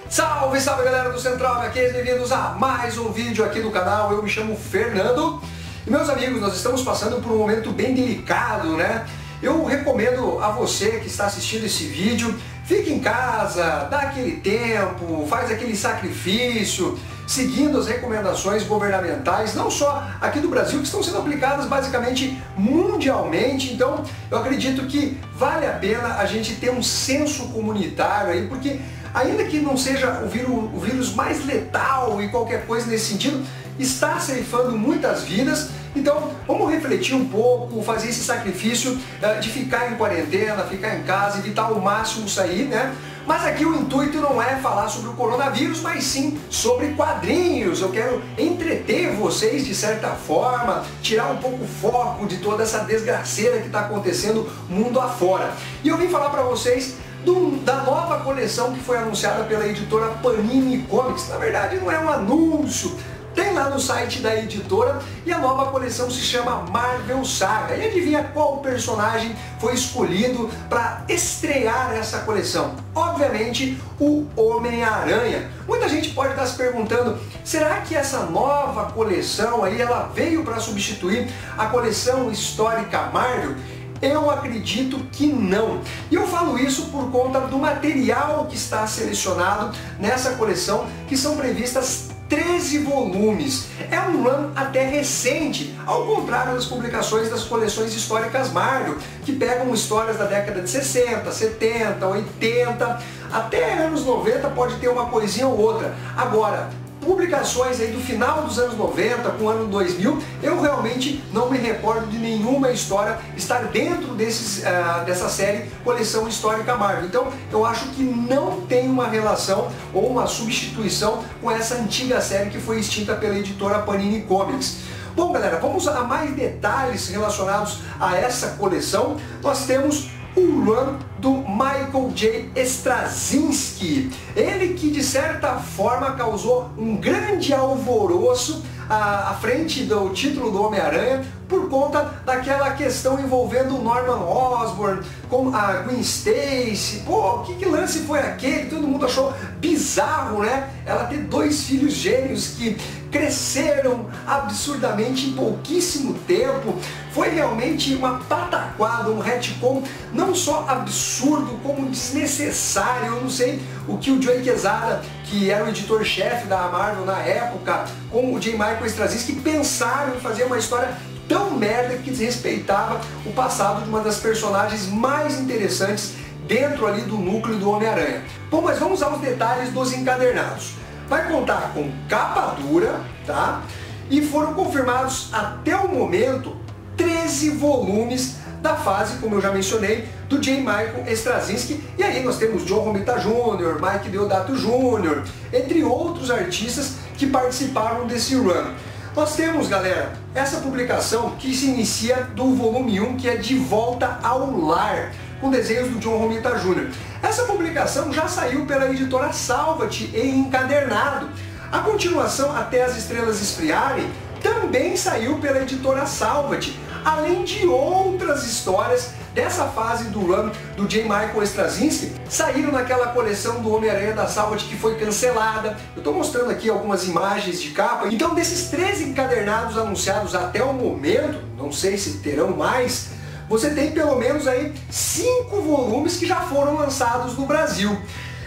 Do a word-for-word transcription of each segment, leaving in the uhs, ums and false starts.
Salve, salve galera do Central H Qs, bem-vindos a mais um vídeo aqui do canal. Eu me chamo Fernando e, meus amigos, nós estamos passando por um momento bem delicado, né? Eu recomendo a você que está assistindo esse vídeo, fique em casa, dá aquele tempo, faz aquele sacrifício, seguindo as recomendações governamentais, não só aqui do Brasil, que estão sendo aplicadas basicamente mundialmente. Então eu acredito que vale a pena a gente ter um senso comunitário aí, porque ainda que não seja o vírus, o vírus mais letal e qualquer coisa nesse sentido, está ceifando muitas vidas. Então vamos refletir um pouco, fazer esse sacrifício uh, de ficar em quarentena, ficar em casa, evitar ao máximo sair, né? Mas aqui o intuito não é falar sobre o coronavírus, mas sim sobre quadrinhos. Eu quero entreter vocês de certa forma, tirar um pouco o foco de toda essa desgraceira que está acontecendo mundo afora. E eu vim falar para vocês do, da nova coleção que foi anunciada pela editora Panini Comics. Na verdade não é um anúncio, tem lá no site da editora, e a nova coleção se chama Marvel Saga. E adivinha qual personagem foi escolhido para estrear essa coleção? Obviamente o Homem-Aranha. Muita gente pode estar se perguntando, será que essa nova coleção aí ela veio para substituir a coleção histórica Marvel? Eu acredito que não. E eu falo isso por conta do material que está selecionado nessa coleção, que são previstas treze volumes. É um run até recente, ao contrário das publicações das coleções históricas Marvel, que pegam histórias da década de sessenta, setenta, oitenta, até anos noventa pode ter uma coisinha ou outra. Agora, publicações aí do final dos anos noventa com o ano dois mil, eu realmente não me recordo de nenhuma história estar dentro desses, uh, dessa série Coleção Histórica Marvel. Então eu acho que não tem uma relação ou uma substituição com essa antiga série que foi extinta pela editora Panini Comics. Bom galera, vamos a mais detalhes relacionados a essa coleção. Nós temos o run do Michael J. Straczynski, ele que de certa forma causou um grande alvoroço à, à frente do título do Homem-Aranha por conta daquela questão envolvendo o Norman Osborn com a Gwen Stacy. Pô, que, que lance foi aquele? Todo mundo achou bizarro, né? Ela ter dois filhos gêmeos que cresceram absurdamente em pouquíssimo tempo. Foi realmente uma pataquada, um retcon não só absurdo, como desnecessário. Eu não sei o que o Joe Quesada, que era o editor-chefe da Marvel na época, com o J. Michael Straczynski, pensaram em fazer uma história tão merda que desrespeitava o passado de uma das personagens mais interessantes dentro ali do núcleo do Homem-Aranha. Bom, mas vamos aos detalhes dos encadernados. Vai contar com capa dura, tá? E foram confirmados até o momento treze volumes da fase, como eu já mencionei, do J. Michael Straczynski. E aí nós temos John Romita Júnior, Mike Deodato Júnior, entre outros artistas que participaram desse run. Nós temos, galera, essa publicação que se inicia do volume um, que é De Volta ao Lar, com desenhos do John Romita Júnior Essa publicação já saiu pela editora Salvat em encadernado. A continuação, Até as Estrelas Esfriarem, também saiu pela editora Salvat, além de outras histórias dessa fase do run do J. Michael Straczynski, saíram naquela coleção do Homem-Aranha da Salvat que foi cancelada. Eu estou mostrando aqui algumas imagens de capa. Então, desses treze encadernados anunciados até o momento, não sei se terão mais, você tem pelo menos aí cinco volumes que já foram lançados no Brasil.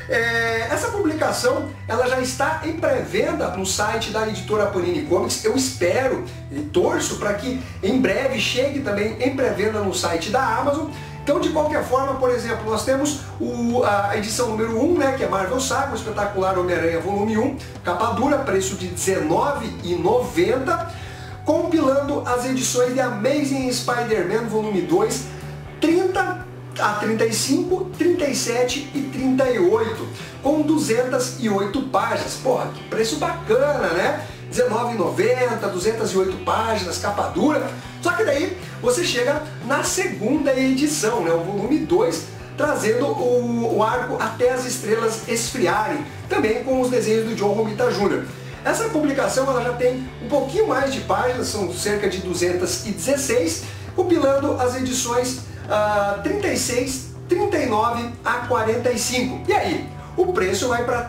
É, essa publicação ela já está em pré-venda no site da editora Panini Comics. Eu espero e torço para que em breve chegue também em pré-venda no site da Amazon. Então, de qualquer forma, por exemplo, nós temos o, a edição número um, né, que é Marvel Saga, o espetacular Homem-Aranha volume um, capa dura, preço de dezenove reais e noventa centavos, compilando as edições de Amazing Spider-Man volume dois, trinta a trinta e cinco, trinta e sete e trinta e oito, com duzentas e oito páginas. Porra, que preço bacana, né? dezenove reais e noventa centavos, duzentas e oito páginas, capa dura. Só que daí você chega na segunda edição, né? O volume dois, trazendo o, o arco Até as Estrelas Esfriarem, também com os desenhos do John Romita Júnior Essa publicação ela já tem um pouquinho mais de páginas, são cerca de duzentas e dezesseis, compilando as edições uh, trinta e seis, trinta e nove a quarenta e cinco. E aí, o preço vai para trinta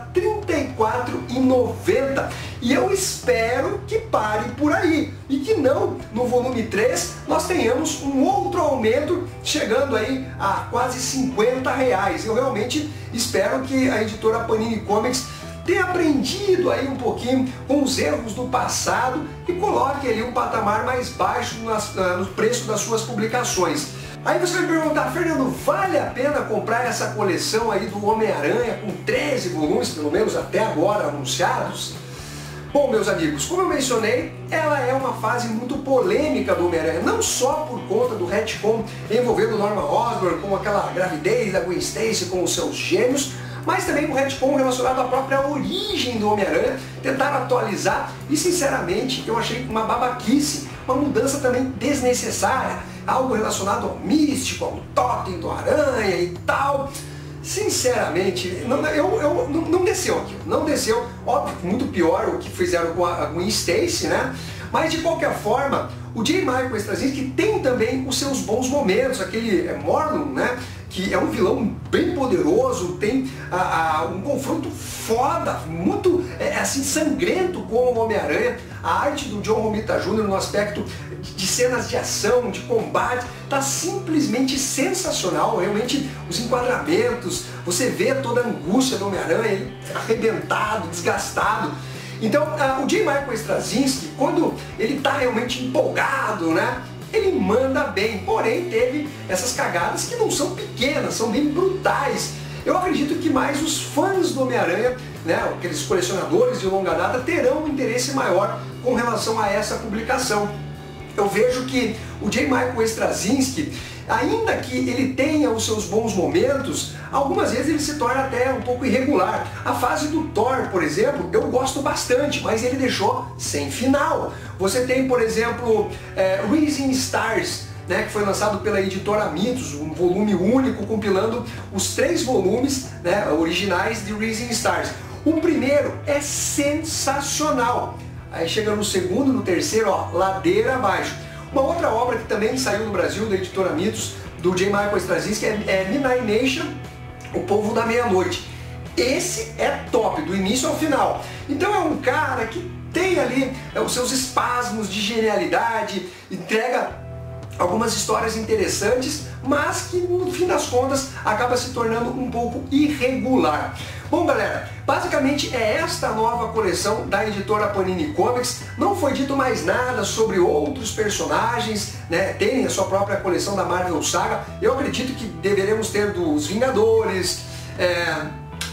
trinta e quatro reais e noventa centavos. E eu espero que pare por aí e que não, no volume três, nós tenhamos um outro aumento chegando aí a quase cinquenta reais. Eu realmente espero que a editora Panini Comics tenha aprendido aí um pouquinho com os erros do passado e coloque ali um patamar mais baixo nas, no preço das suas publicações. Aí você vai me perguntar, Fernando, vale a pena comprar essa coleção aí do Homem-Aranha com treze volumes, pelo menos até agora anunciados? Bom, meus amigos, como eu mencionei, ela é uma fase muito polêmica do Homem-Aranha, não só por conta do retcon envolvendo Norman Osborn com aquela gravidez da Gwen Stacy com os seus gêmeos, mas também um retcon relacionado à própria origem do Homem-Aranha, tentaram atualizar e, sinceramente, eu achei uma babaquice, uma mudança também desnecessária, algo relacionado ao místico, ao totem do Aranha e tal. Sinceramente, não, eu, eu, não, não desceu aqui, não desceu, óbvio, muito pior o que fizeram com a Gwen Stacy, né? Mas de qualquer forma, o J. Michael Straczynski tem também os seus bons momentos, aquele é, Morlun, né? Que é um vilão bem poderoso, tem a, a, um confronto foda, muito é, assim sangrento com o Homem-Aranha. A arte do John Romita Júnior no aspecto de, de cenas de ação, de combate, tá simplesmente sensacional. Realmente os enquadramentos, você vê toda a angústia do Homem-Aranha, arrebentado, desgastado. Então a, o J. Michael Straczynski, quando ele está realmente empolgado, né? Ele manda bem, porém teve essas cagadas que não são pequenas, são bem brutais. Eu acredito que mais os fãs do Homem-Aranha, né, aqueles colecionadores de longa data, terão um interesse maior com relação a essa publicação. Eu vejo que o J. Michael Straczynski, ainda que ele tenha os seus bons momentos, algumas vezes ele se torna até um pouco irregular. A fase do Thor, por exemplo, eu gosto bastante, mas ele deixou sem final. Você tem, por exemplo, é, Rising Stars, né, que foi lançado pela editora Mitos, um volume único compilando os três volumes, né, originais de Rising Stars. O primeiro é sensacional. Aí chega no segundo, no terceiro, ó, ladeira abaixo. Uma outra obra que também saiu no Brasil, da editora Mitos, do J. Michael Straczynski, é, é Midnight Nation, O Povo da Meia-Noite. Esse é top, do início ao final. Então é um cara que tem ali é, os seus espasmos de genialidade, entrega algumas histórias interessantes, mas que no fim das contas acaba se tornando um pouco irregular. Bom, galera, basicamente é esta nova coleção da editora Panini Comics. Não foi dito mais nada sobre outros personagens, né, terem a sua própria coleção da Marvel Saga. Eu acredito que deveremos ter dos Vingadores, é,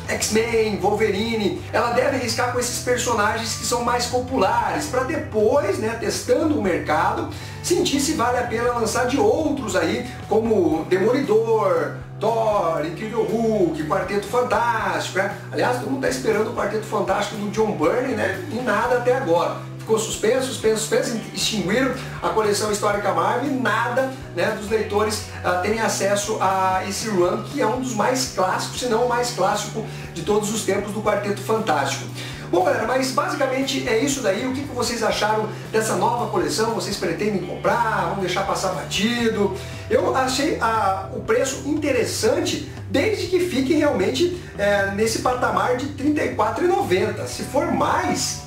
X-Men, Wolverine. Ela deve arriscar com esses personagens que são mais populares, para depois, né, testando o mercado, sentir se vale a pena lançar de outros aí, como Demolidor, Thor, Incrível Hulk, Quarteto Fantástico, né? Aliás, todo mundo está esperando o Quarteto Fantástico do John Byrne, né? E nada até agora. Ficou suspenso, suspenso, suspenso, extinguiram a coleção histórica Marvel e nada, né, dos leitores uh, terem acesso a esse run, que é um dos mais clássicos, se não o mais clássico de todos os tempos do Quarteto Fantástico. Bom, galera, mas basicamente é isso daí. O que vocês acharam dessa nova coleção? Vocês pretendem comprar? Vão deixar passar batido? Eu achei a, o preço interessante, desde que fique realmente é, nesse patamar de trinta e quatro reais e noventa centavos. Se for mais,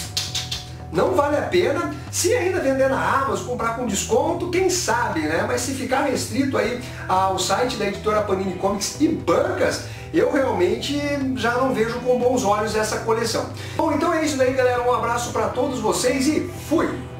não vale a pena. Se ainda vender na Amazon, comprar com desconto, quem sabe, né? Mas se ficar restrito aí ao site da editora Panini Comics e bancas, eu realmente já não vejo com bons olhos essa coleção. Bom, então é isso daí, galera. Um abraço para todos vocês e fui!